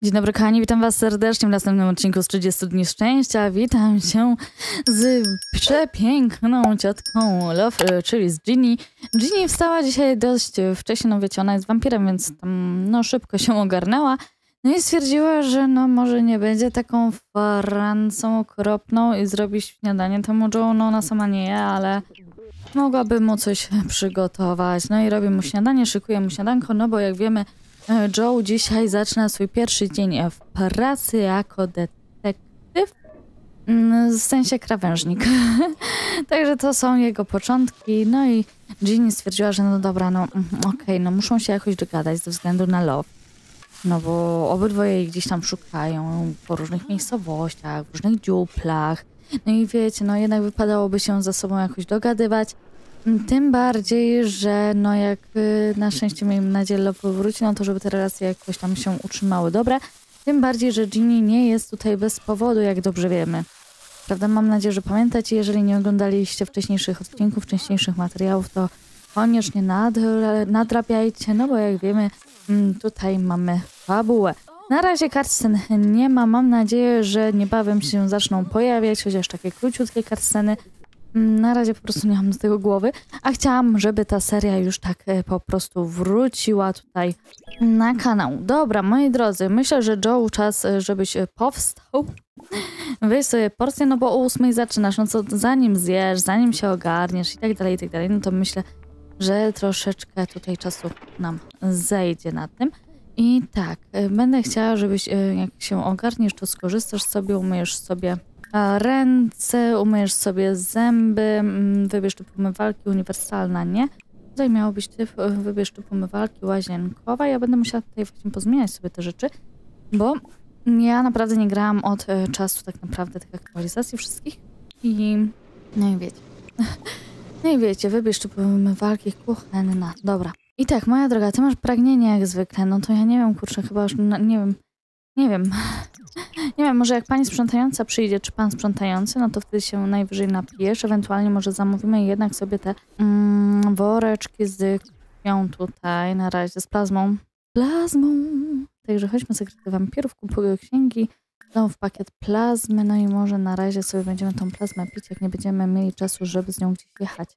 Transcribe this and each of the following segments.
Dzień dobry kochani, witam was serdecznie w następnym odcinku z 30 dni szczęścia. Witam się z przepiękną ciotką Love, czyli z Ginny. Ginny wstała dzisiaj dość wcześnie, no wiecie, ona jest wampirem, więc tam no szybko się ogarnęła. No i stwierdziła, że no może nie będzie taką Francą okropną i zrobi śniadanie temu Joe. No ona sama nie je, ale mogłaby mu coś przygotować. No i robi mu śniadanie, szykuje mu śniadanko, no bo jak wiemy, Joe dzisiaj zaczyna swój pierwszy dzień w pracy jako detektyw, w sensie krawężnik. Także to są jego początki. No i Ginny stwierdziła, że no dobra, no okej, no muszą się jakoś dogadać ze względu na Love. No bo obydwoje jej gdzieś tam szukają po różnych miejscowościach, w różnych dziuplach. No i wiecie, no jednak wypadałoby się ze sobą jakoś dogadywać. Tym bardziej, że no jak na szczęście miejmy nadzieję Love wróci, no to żeby te relacje jakoś tam się utrzymały dobre. Tym bardziej, że Ginny nie jest tutaj bez powodu, jak dobrze wiemy. Prawda? Mam nadzieję, że pamiętacie, jeżeli nie oglądaliście wcześniejszych odcinków, wcześniejszych materiałów, to koniecznie nadrabiajcie, no bo jak wiemy, tutaj mamy fabułę. Na razie cutscen nie ma, mam nadzieję, że niebawem się zaczną pojawiać, chociaż takie króciutkie cutsceny. Na razie po prostu nie mam do tego głowy, a chciałam, żeby ta seria już tak po prostu wróciła tutaj na kanał. Dobra, moi drodzy, myślę, że Joe czas, żebyś powstał. Weź sobie porcję, no bo o 8 zaczynasz, no co zanim zjesz, zanim się ogarniesz i tak dalej, no to myślę, że troszeczkę tutaj czasu nam zejdzie na tym. I tak, będę chciała, żebyś jak się ogarniesz, to skorzystasz sobie, umyjesz sobie ręce, umyjesz sobie zęby, wybierz typ umywalki, uniwersalna, nie? Tutaj miało być typ, wybierz typ umywalki, łazienkowa. Ja będę musiała tutaj właśnie pozmieniać sobie te rzeczy, bo ja naprawdę nie grałam od czasu tak naprawdę tych aktualizacji wszystkich i no i wiecie. No i wiecie, wybierz typ umywalki, kuchenna. Dobra. I tak, moja droga, ty masz pragnienie jak zwykle, no to ja nie wiem, kurczę, chyba już, no, nie wiem. Nie wiem, może jak pani sprzątająca przyjdzie, czy pan sprzątający, no to wtedy się najwyżej napijesz. Ewentualnie może zamówimy jednak sobie te woreczki z krwią tutaj na razie, z plazmą. Także chodźmy z sekretu wampirów, kupuję księgi, znowu w pakiet plazmy, no i może na razie sobie będziemy tą plazmę pić, jak nie będziemy mieli czasu, żeby z nią gdzieś jechać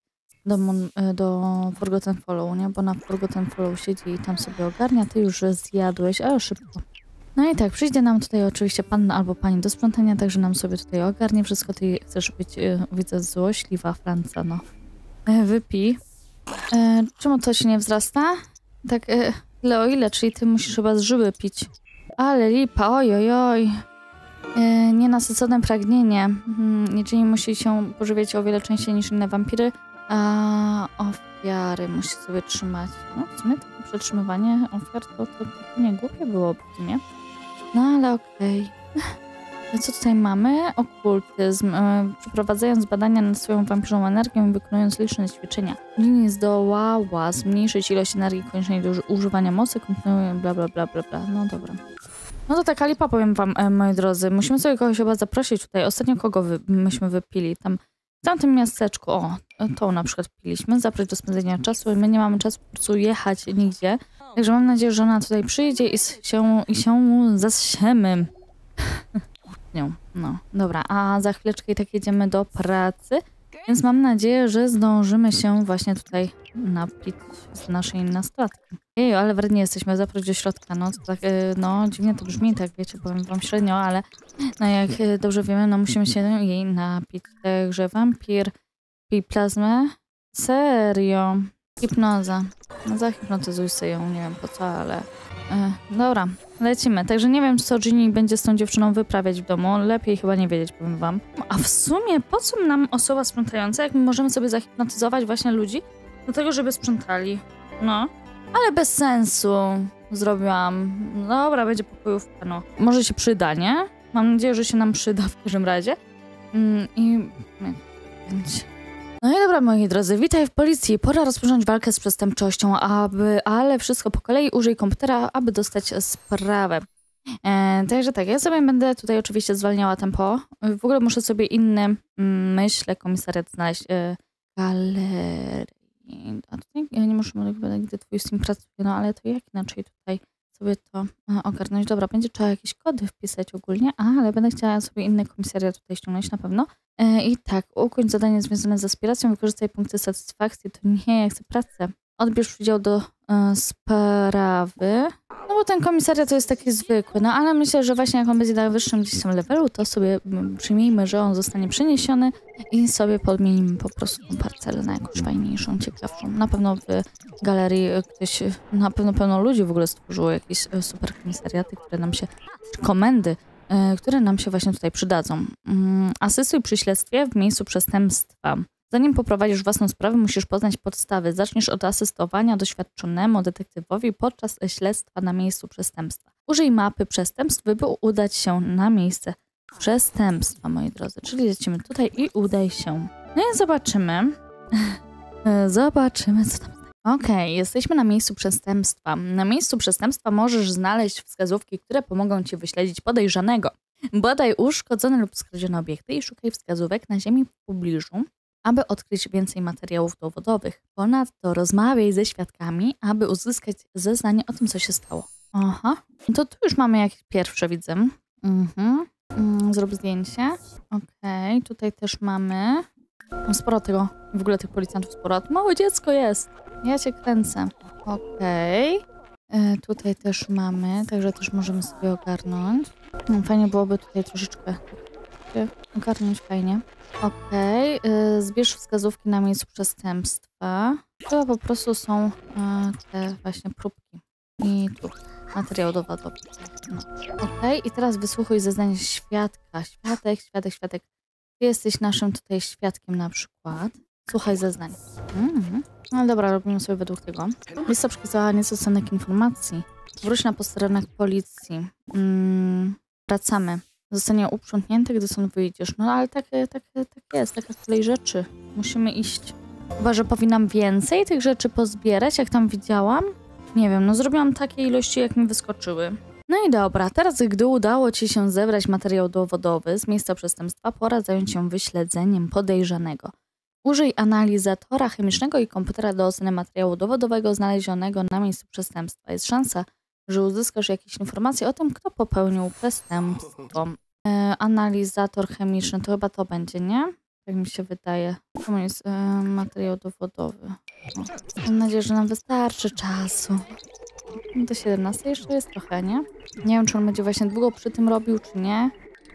do Forgotten Follow, nie? Bo na Forgotten Follow siedzi i tam sobie ogarnia, ty już zjadłeś, ale szybko. No i tak, przyjdzie nam tutaj oczywiście pan albo pani do sprzątania, także nam sobie tutaj ogarnie wszystko. Ty chcesz być, widzę, złośliwa Franca, no. Wypij. Czemu to się nie wzrasta? Tak, o ile, czyli ty musisz chyba z żyły pić. Ale lipa, oj. Nienasycone pragnienie. Jeżeli musi się pożywiać o wiele częściej niż inne wampiry, a ofiary musi sobie trzymać. No w sumie takie przetrzymywanie ofiar to nie głupie byłoby, nie? No ale okej. Co tutaj mamy? Okultyzm. Przeprowadzając badania nad swoją wampirzą energią i wykonując liczne ćwiczenia. Ginny zdołała zmniejszyć ilość energii koniecznej do używania mocy, kontynuuję bla. No dobra. No to taka lipa, powiem wam, moi drodzy. Musimy sobie kogoś chyba zaprosić tutaj. Ostatnio kogo myśmy wypili? Tam w tamtym miasteczku, o, to na przykład piliśmy, zaprosić do spędzenia czasu i my nie mamy czasu po prostu jechać nigdzie. Także mam nadzieję, że ona tutaj przyjdzie i się zasiemy. No, dobra, a za chwileczkę i tak jedziemy do pracy, więc mam nadzieję, że zdążymy się właśnie tutaj napić z naszej nastolatki. Ej, ale wrednie jesteśmy, zaproś do środka, no to tak, no dziwnie to brzmi, tak wiecie, powiem wam średnio, ale no jak dobrze wiemy, no musimy się jej napić. Także wampir, pij plazmę, serio, hipnoza. No zahipnotyzuj sobie ją, nie wiem po co, ale dobra, lecimy. Także nie wiem, co Ginny będzie z tą dziewczyną wyprawiać w domu. Lepiej chyba nie wiedzieć, powiem wam. A w sumie, po co nam osoba sprzątająca, jak my możemy sobie zahipnotyzować właśnie ludzi do tego, żeby sprzątali? No, ale bez sensu zrobiłam. Dobra, będzie pokojówka, no. Może się przyda, nie? Mam nadzieję, że się nam przyda w każdym razie. I będzie. No i dobra, moi drodzy, witaj w policji. Pora rozpocząć walkę z przestępczością, ale wszystko po kolei. Użyj komputera, aby dostać sprawę. Także tak, ja sobie będę tutaj oczywiście zwalniała tempo. W ogóle muszę sobie inny, myślę, komisariat znaleźć. Galerii. A tutaj ja nie muszę, gdy twój Steam pracuje, no ale to jak inaczej tutaj sobie to ogarnąć. Dobra, będzie trzeba jakieś kody wpisać ogólnie, ale będę chciała sobie inny komisariat tutaj ściągnąć na pewno. I tak, ukończ zadanie związane z aspiracją, wykorzystaj punkty satysfakcji. To nie, ja chcę pracę. Odbierz udział do sprawy. No bo ten komisariat to jest taki zwykły, no ale myślę, że właśnie jak on będzie na wyższym gdzieś tam levelu, to sobie przyjmijmy, że on zostanie przeniesiony i sobie podmienimy po prostu tą parcelę na jakąś fajniejszą, ciekawszą. Na pewno w galerii ktoś, na pewno pełno ludzi w ogóle stworzyło jakieś super komisariaty, które nam się, komendy, które nam się właśnie tutaj przydadzą. Asystuj przy śledztwie w miejscu przestępstwa. Zanim poprowadzisz własną sprawę, musisz poznać podstawy. Zaczniesz od asystowania doświadczonemu detektywowi podczas śledztwa na miejscu przestępstwa. Użyj mapy przestępstw, by udać się na miejsce przestępstwa, moi drodzy. Czyli lecimy tutaj i udaj się. No i zobaczymy. Zobaczymy, co tam. Okej, jesteśmy na miejscu przestępstwa. Na miejscu przestępstwa możesz znaleźć wskazówki, które pomogą ci wyśledzić podejrzanego. Badaj uszkodzone lub skradzione obiekty i szukaj wskazówek na ziemi w pobliżu, aby odkryć więcej materiałów dowodowych. Ponadto rozmawiaj ze świadkami, aby uzyskać zeznanie o tym, co się stało. Aha, to tu już mamy jakieś pierwsze, widzę. Zrób zdjęcie. Okej, tutaj też mamy... Sporo tego, w ogóle tych policjantów sporo. Małe dziecko jest. Ja cię kręcę. Okej. Tutaj też mamy, także też możemy sobie ogarnąć. Fajnie byłoby tutaj troszeczkę ogarnąć fajnie. Okej, zbierz wskazówki na miejscu przestępstwa. To po prostu są te właśnie próbki. I tu materiał dowodowy. No. Okej, i teraz wysłuchuj zeznania świadka. Świadek. Ty jesteś naszym tutaj świadkiem na przykład. Słuchaj zeznań. No dobra, robimy sobie według tego. Lista przekazała niestosowanych informacji. Wróć na posterunek policji. Wracamy. Zostanie uprzątnięty, gdy stąd wyjdziesz. No ale tak jest, taka kolej rzeczy. Musimy iść. Chyba, że powinnam więcej tych rzeczy pozbierać, jak tam widziałam. Nie wiem, no zrobiłam takie ilości, jak mi wyskoczyły. No i dobra, teraz gdy udało ci się zebrać materiał dowodowy z miejsca przestępstwa, pora zająć się wyśledzeniem podejrzanego. Użyj analizatora chemicznego i komputera do oceny materiału dowodowego znalezionego na miejscu przestępstwa. Jest szansa, że uzyskasz jakieś informacje o tym, kto popełnił przestępstwo. Analizator chemiczny, to chyba to będzie, nie? Tak mi się wydaje. To jest materiał dowodowy. Mam nadzieję, że nam wystarczy czasu. Do 17 jeszcze jest trochę, nie? Nie wiem, czy on będzie właśnie długo przy tym robił, czy nie.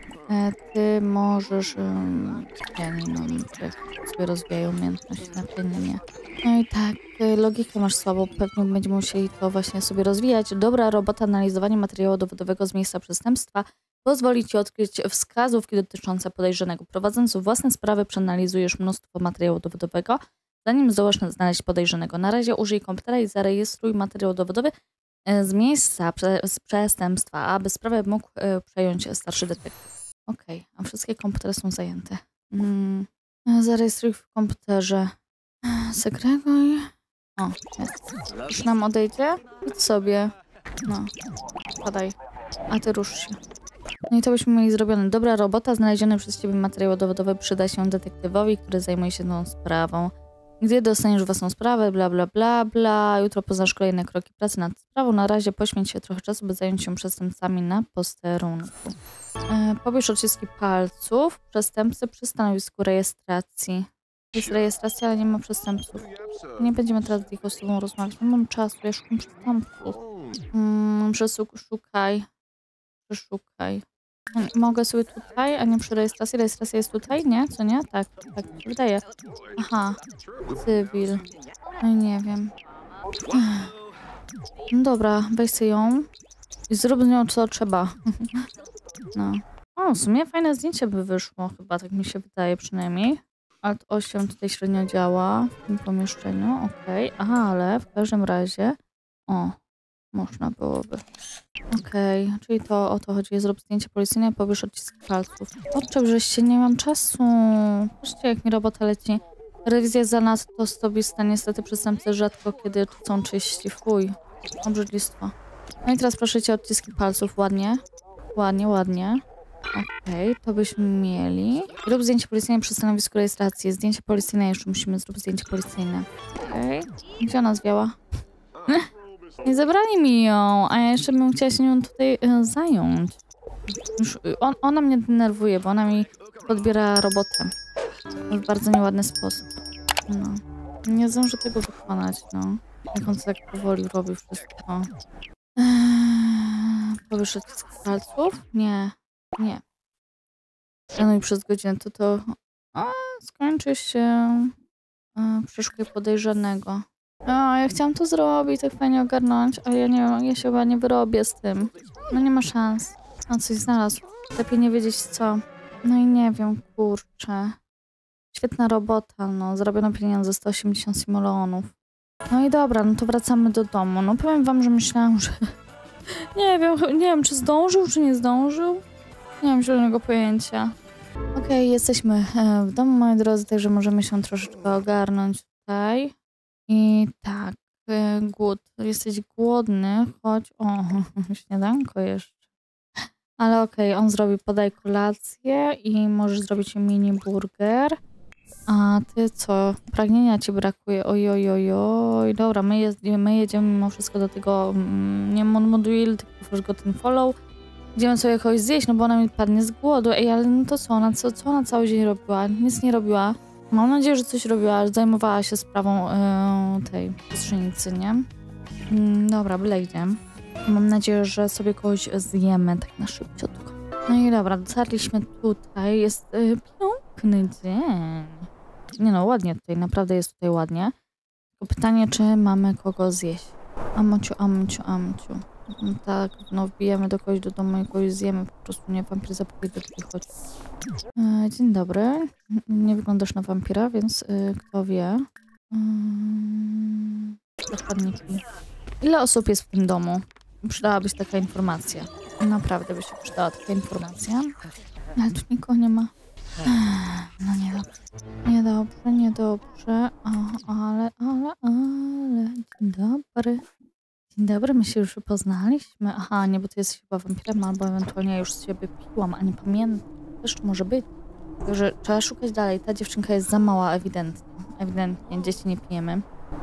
Ty możesz... pianino, sobie rozwijają umiejętności na pianinie. No i tak, logikę masz słabą, pewnie będziemy musieli to właśnie sobie rozwijać. Dobra robota, analizowanie materiału dowodowego z miejsca przestępstwa pozwoli ci odkryć wskazówki dotyczące podejrzanego. Prowadząc własne sprawy, przeanalizujesz mnóstwo materiału dowodowego, zanim zdołasz znaleźć podejrzanego. Na razie użyj komputera i zarejestruj materiał dowodowy z miejsca przestępstwa, aby sprawę mógł przejąć starszy detektyw. Okej, a wszystkie komputery są zajęte. Zarejestruj w komputerze. Segreguj. O, jest. Już nam odejdzie? Idź sobie. No, padaj. A ty rusz się. No i to byśmy mieli zrobione. Dobra robota, znaleziony przez ciebie materiał dowodowy przyda się detektywowi, który zajmuje się tą sprawą. Gdy dostaniesz własną sprawę, bla bla bla bla. Jutro poznasz kolejne kroki pracy nad sprawą. Na razie poświęć się trochę czasu, by zająć się przestępcami na posterunku. Pobierz odciski palców przestępcy przy stanowisku rejestracji. Jest rejestracja, ale nie ma przestępców. Nie będziemy teraz tylko z tobą rozmawiać. Nie mam czasu, ja szukam przestępców. Przeszukaj. Mogę sobie tutaj, a nie przy rejestracji. Rejestracja jest tutaj? Nie? Co nie? Tak mi się wydaje. Aha. Cywil. No i nie wiem. No dobra, weź sobie ją i zrób z nią co trzeba. No. O, w sumie fajne zdjęcie by wyszło, chyba tak mi się wydaje przynajmniej. Alt 8 tutaj średnio działa w tym pomieszczeniu, okej. Aha, ale w każdym razie... O, można byłoby. Okej, czyli to o to chodzi. Zrób zdjęcie policyjne, pobierz odciski palców. Odczep, żeście, nie mam czasu. Patrzcie, jak mi robota leci. Rewizja zanadto stobista. Niestety przestępcy rzadko kiedy są czyści. Fuj, obrzydlistwo. No i teraz proszę cię odciski palców. Ładnie. Ładnie. Okej, to byśmy mieli. Rób zdjęcie policyjne przy stanowisku rejestracji. Zdjęcie policyjne jeszcze musimy zrobić zdjęcie policyjne. Okej. Gdzie ona zwiała? Nie zabrali mi ją, a ja jeszcze bym chciała się nią tutaj zająć. Już ona mnie denerwuje, bo ona mi podbiera robotę. W bardzo nieładny sposób. No. Nie zdążę tego wykonać, no. Jak on to tak powoli robi wszystko. Powyżej z palców? Nie. Nie. No i przez godzinę to skończy się przeszukaj podejrzanego. Ja chciałam to zrobić, tak fajnie ogarnąć, ale ja nie wiem, ja się chyba nie wyrobię z tym. No nie ma szans. On coś znalazł. Lepiej nie wiedzieć co. No i nie wiem, kurczę. Świetna robota, no. Zarobiono pieniądze 180 simoleonów. No i dobra, no to wracamy do domu. No powiem wam, że myślałam, że... nie wiem, czy zdążył, czy nie zdążył. Nie mam zielonego pojęcia. Okej, jesteśmy w domu, moi drodzy, także możemy się troszeczkę ogarnąć tutaj. I tak, głód. Jesteś głodny, chodź. O, śniadanko jeszcze. Ale okej, on zrobi, podaj kolację i możesz zrobić mini burger. A ty co? Pragnienia ci brakuje. Oj. Dobra, my jedziemy mimo wszystko do tego, nie Monmouthville, tylko Forgotten Follow. Idziemy sobie kogoś zjeść, no bo ona mi padnie z głodu. Ej, ale no to co ona cały dzień robiła? Nic nie robiła. Mam nadzieję, że coś robiła, że zajmowała się sprawą tej pszenicy, nie? Dobra, byle gdzie. Mam nadzieję, że sobie kogoś zjemy tak na szybciutko. No i dobra, dotarliśmy tutaj. Jest piękny dzień. Nie no, ładnie tutaj, naprawdę jest tutaj ładnie. Tylko pytanie, czy mamy kogo zjeść. Amciu. Tak, no wbijemy do kogoś do domu i kogoś zjemy. Po prostu nie, wampir zapowiedź do tutaj chodzi. Dzień dobry. Nie wyglądasz na wampira, więc kto wie. Zakładniki. Ile osób jest w tym domu? Przydałaby się taka informacja. Naprawdę by się przydała taka informacja. Ale tu nikogo nie ma. No niedobrze. Ale. Dzień dobry. Dzień dobry, my się już poznaliśmy. Aha, nie, bo ty jesteś chyba wampirem, albo ewentualnie ja już z ciebie piłam, a nie pamiętam. Też może być. Także trzeba szukać dalej. Ta dziewczynka jest za mała, ewidentnie. Ewidentnie, dzieci nie pijemy.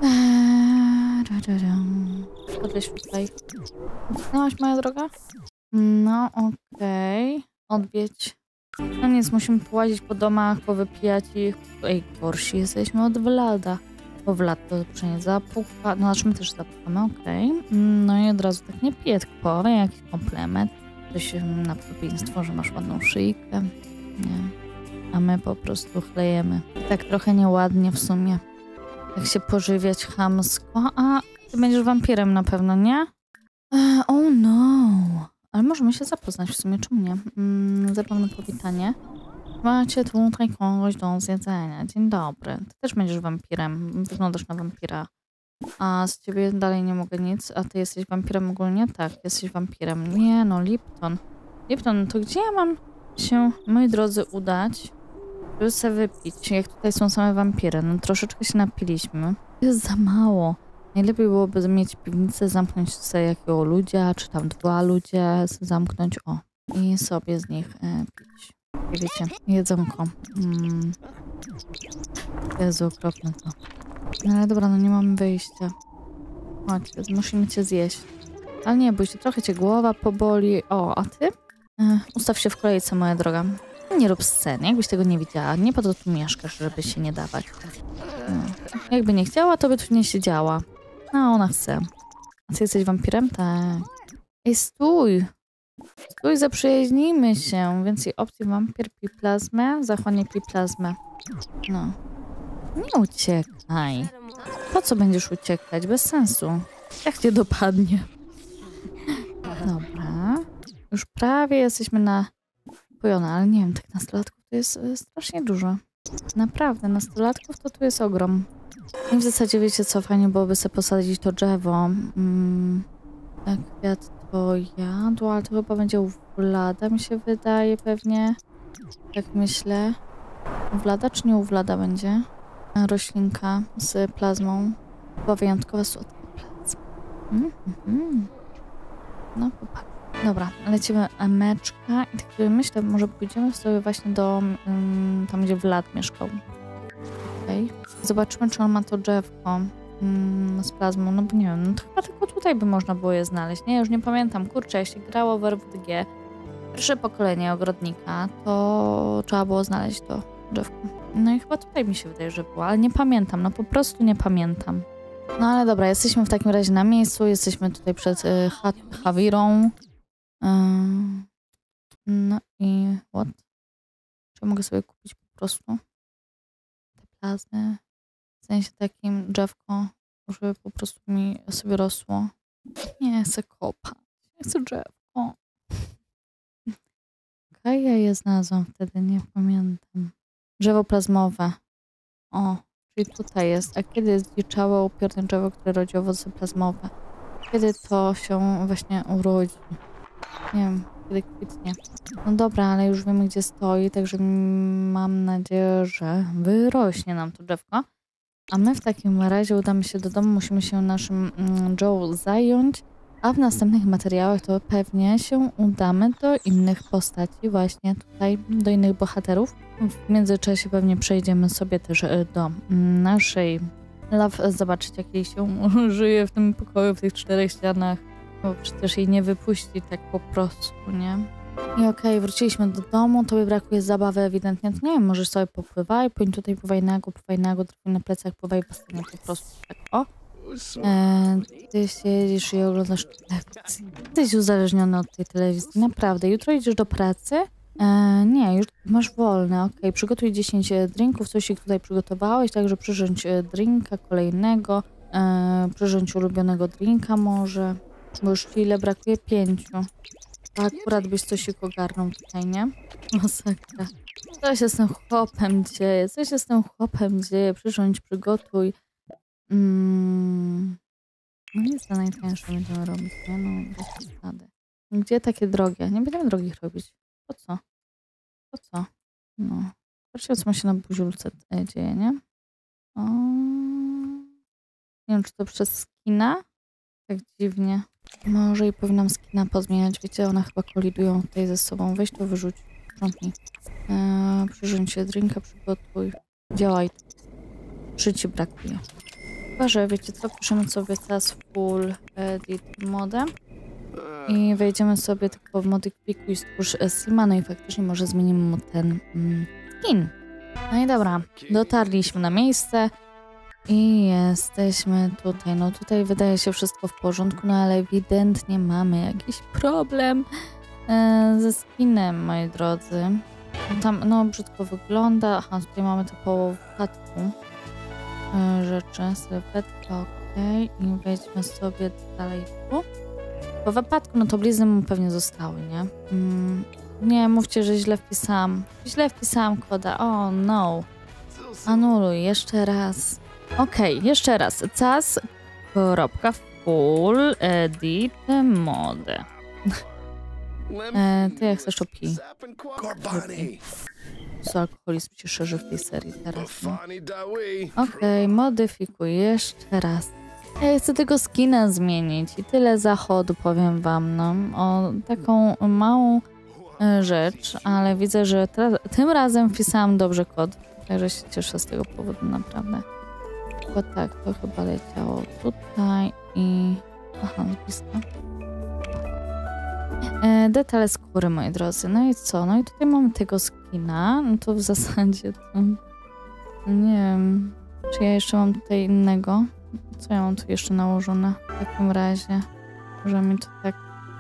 Podleś tutaj. Utknęłaś, moja droga? No, okej. Odwiedź. No nic, musimy połazić po domach, powypijać ich. Ej, gorsi jesteśmy od Vlada. Bo Vlad to nie zapucha. No, znaczy my też zapuchamy, okej. No i od razu tak nie pije, tylko powie jakiś komplement. Coś na podobieństwo, że masz ładną szyjkę. Nie. A my po prostu chlejemy. I tak trochę nieładnie w sumie. Jak się pożywiać chamsko. A ty będziesz wampirem na pewno, nie? Oh no. Ale możemy się zapoznać w sumie, czemu nie? Zapomnę powitanie. Macie tutaj kogoś do zjedzenia. Dzień dobry. Ty też będziesz wampirem. Wyglądasz na wampira. A z ciebie dalej nie mogę nic. A ty jesteś wampirem ogólnie? Tak, jesteś wampirem. Nie no, Lipton. Lipton, to gdzie ja mam się, moi drodzy, udać, żeby sobie wypić? Jak tutaj są same wampiry. No troszeczkę się napiliśmy. Jest za mało. Najlepiej byłoby mieć piwnicę, zamknąć sobie jakiego ludzia, czy tam 2 ludzie, zamknąć, i sobie z nich pić. Wiecie, jedzonko. Jezu, okropne to. No ale dobra, no nie mamy wyjścia. Chodź, musimy cię zjeść. Ale nie bój się, trochę cię głowa poboli. A ty? Ustaw się w kolejce, moja droga. Nie rób sceny, jakbyś tego nie widziała. Nie po to tu mieszkasz, żeby się nie dawać. Jakby nie chciała, to by tu nie siedziała. A ona chce. A ty jesteś wampirem? Tak. Ej, stój! Stój, zaprzyjaźnijmy się. Więcej opcji, wampir, pij plazmę, zachłanie pij plazmę. No. Nie uciekaj. Po co będziesz uciekać? Bez sensu. Jak cię dopadnie? Dobra. Już prawie jesteśmy napojone, ale nie wiem, tych nastolatków to jest strasznie dużo. Naprawdę, nastolatków to tu jest ogrom. I w zasadzie wiecie co, fajnie byłoby sobie posadzić to drzewo. Kwiat to jadło, ale to chyba będzie u Vlada, mi się wydaje pewnie. Tak myślę. U Vlada czy nie u Vlada będzie? Roślinka z plazmą. Była wyjątkowa słodka plazma. No popatrz. Dobra, lecimy emeczka i tak sobie myślę, może pójdziemy sobie właśnie do tam, gdzie Vlad mieszkał. Okej. Zobaczymy, czy on ma to drzewko. z plazmą, no bo nie wiem, no to chyba tylko tutaj by można było je znaleźć. Nie, już nie pamiętam. Kurczę, jeśli grało w RWDG pierwsze pokolenie ogrodnika, to trzeba było znaleźć to drzewko. No i chyba tutaj mi się wydaje, że było, ale nie pamiętam, no po prostu nie pamiętam. No ale dobra, jesteśmy w takim razie na miejscu, jesteśmy tutaj przed Hawirą. No i what? Czy mogę sobie kupić po prostu te plazmy? W sensie takim drzewko, żeby po prostu mi sobie rosło. Nie chcę kopać, nie chcę drzewko. Okej, ja je znalazłam wtedy, nie pamiętam. Drzewo plazmowe. O, czyli tutaj jest. A kiedy zdziczałe upiorne drzewo, które rodzi owoce plazmowe? Kiedy to się właśnie urodzi? Nie wiem, kiedy kwitnie. No dobra, ale już wiemy, gdzie stoi, także mam nadzieję, że wyrośnie nam to drzewko. A my w takim razie udamy się do domu, musimy się naszym Joe zająć, a w następnych materiałach to pewnie się udamy do innych postaci, właśnie tutaj do innych bohaterów. W międzyczasie pewnie przejdziemy sobie też do naszej Love, zobaczyć jak jej się żyje w tym pokoju, w tych 4 ścianach, bo przecież jej nie wypuści tak po prostu, nie? I okej, wróciliśmy do domu, tobie brakuje zabawy ewidentnie, to nie wiem, możesz sobie popływaj, płyń tutaj, pływaj nago, drwij na plecach, pływaj w basenie, po prostu tak, o. Ty siedzisz i oglądasz telewizję. Jesteś uzależniony od tej telewizji, naprawdę. Jutro idziesz do pracy? Nie, już masz wolne, okej. Przygotuj 10 drinków, coś ich tutaj przygotowałeś, także przyrządź drinka kolejnego, przyrządź ulubionego drinka może, bo już chwilę brakuje 5. Akurat byś coś ich ogarnął tutaj, nie? Masakra. Co się z tym chłopem dzieje? Co się z tym chłopem dzieje? Przyrządź, przygotuj. No nic to najtańsze będziemy robić, nie? No, bez przesady. Gdzie takie drogie? Nie będziemy drogich robić. Po co? Po co? No. Patrzcie, co ma się na buziulce dzieje, nie? O... Nie wiem, czy to przez skina? Tak dziwnie. Może i powinnam skina pozmieniać. Wiecie, one chyba kolidują tutaj ze sobą. Weź to wyrzuć. Sprzątnij. Przyrządź się drinka, przygotuj. Działaj. 3 ci brakuje. Chyba, że wiecie co, piszemy sobie teraz full edit modem i wejdziemy sobie tylko w modyfikuj i stwórz Sima, no i faktycznie może zmienimy mu ten skin. No i dobra, dotarliśmy na miejsce i jesteśmy tutaj. No tutaj wydaje się wszystko w porządku, no ale ewidentnie mamy jakiś problem ze skinem, moi drodzy. Tam, no brzydko wygląda. Aha, tutaj mamy typowo w katku rzeczy, sylwetka, okej. I wejdźmy sobie dalej tu. Po wypadku, no to blizny mu pewnie zostały, nie? Nie, mówcie, że źle wpisałam. Źle wpisałam koda. Oh no. Anuluj, jeszcze raz. Okej, jeszcze raz. Full edit mode. Ty jak chcesz opij. Co alkoholizm się szerzy w tej serii teraz. No. Okej, modyfikuj jeszcze raz. Ja chcę tego skina zmienić i tyle zachodu, powiem wam, no. O taką małą rzecz, ale widzę, że tym razem wpisałam dobrze kod. Także się cieszę z tego powodu, naprawdę. Bo tak, to chyba leciało tutaj i... Aha, blisko. Detale skóry, moi drodzy. No i co? No i tutaj mamy tego skina. No to w zasadzie to... Nie wiem, czy ja jeszcze mam tutaj innego. Co ja mam tu jeszcze nałożone? W takim razie, że mi to tak...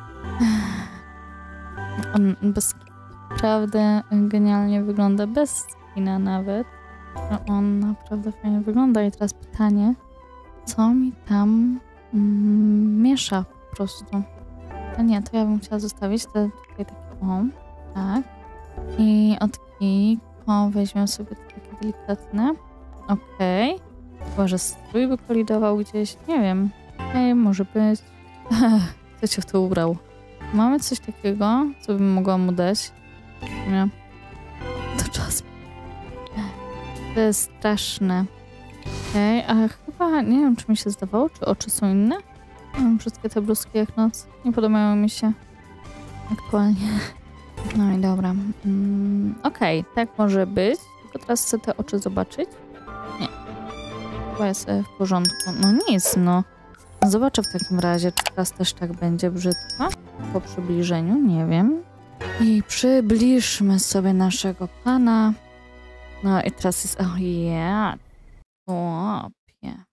On bez... Naprawdę genialnie wygląda. Bez skina nawet. On naprawdę fajnie wygląda. I teraz pytanie, co mi tam miesza po prostu? A nie, to ja bym chciała zostawić te tutaj takie o, tak. I od Kiko weźmiemy sobie te takie delikatne. Okej. Chyba, że strój by kolidował gdzieś, nie wiem. Okej, może być. Kto cię w to ubrał? Mamy coś takiego, co bym mogła mu dać? Nie. To czas. To jest straszne. Okej, a chyba, nie wiem, czy mi się zdawało, czy oczy są inne? Mam wszystkie te bluzki jak noc. Nie podobają mi się aktualnie. No i dobra. Okej, tak może być. Tylko teraz chcę te oczy zobaczyć. Nie. chyba jest w porządku. No nic, no. Zobaczę w takim razie, czy teraz też tak będzie brzydko. Po przybliżeniu, nie wiem. I przybliżmy sobie naszego pana. No i teraz jest... O ja, chłopie.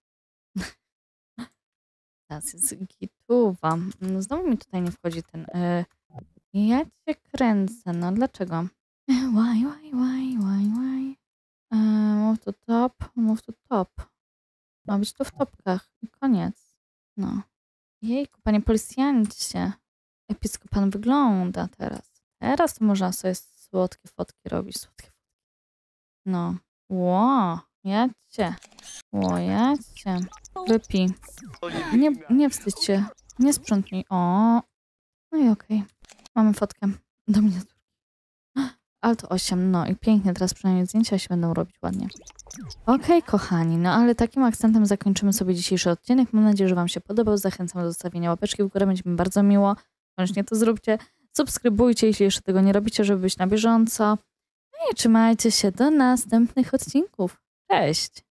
Teraz jest gituwa. No, znowu mi tutaj nie wchodzi ten... Ja cię kręcę, no dlaczego? Why? Move to top, move to top. Ma być to w topkach i koniec. No. Jejku, panie policjancie. Epicko pan wygląda teraz. Teraz to można sobie słodkie fotki robić. Słodkie fotki. No. Jacie. Wypij. Nie wstydź się. Nie sprzątnij. O. No i okej. Mamy fotkę. Do mnie. Alt 8. No i pięknie. Teraz przynajmniej zdjęcia się będą robić ładnie. Okej, kochani. No ale takim akcentem zakończymy sobie dzisiejszy odcinek. Mam nadzieję, że wam się podobał. Zachęcam do zostawienia łapeczki w górę. Będzie mi bardzo miło. Koniecznie to zróbcie. Subskrybujcie, jeśli jeszcze tego nie robicie, żeby być na bieżąco. No i trzymajcie się do następnych odcinków. Cześć!